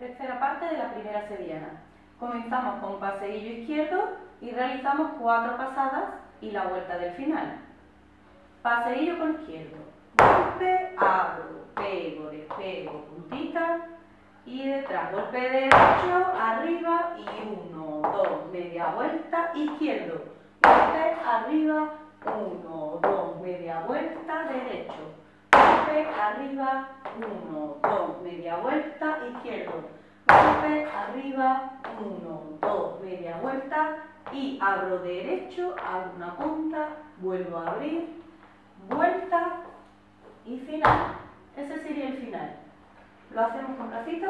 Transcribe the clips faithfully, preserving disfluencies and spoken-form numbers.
Tercera parte de la primera sevillana. Comenzamos con paseillo izquierdo y realizamos cuatro pasadas y la vuelta del final. Paseillo con izquierdo. Golpe, abro, pego, despego, puntita y detrás. Golpe derecho, arriba y uno, dos, media vuelta, izquierdo. Golpe, arriba, uno, dos, media vuelta, derecho. Golpe, arriba, uno, dos, media vuelta, izquierdo. Golpe, arriba, uno, dos, media vuelta y abro derecho, hago una punta, vuelvo a abrir, vuelta y final. Ese sería el final. Lo hacemos con bracitos,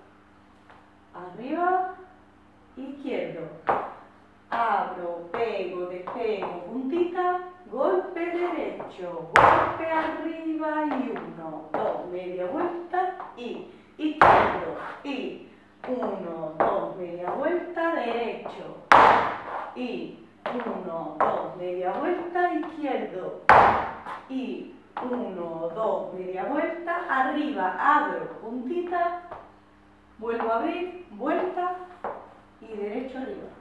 arriba, izquierdo. Abro, pego, despego, puntita, golpe derecho, golpe arriba y uno, dos, media vuelta y izquierdo y uno, dos, media vuelta, derecho y uno, dos, media vuelta, izquierdo y uno, dos, media vuelta, arriba, abro, puntita, vuelvo a abrir, vuelta y derecho arriba.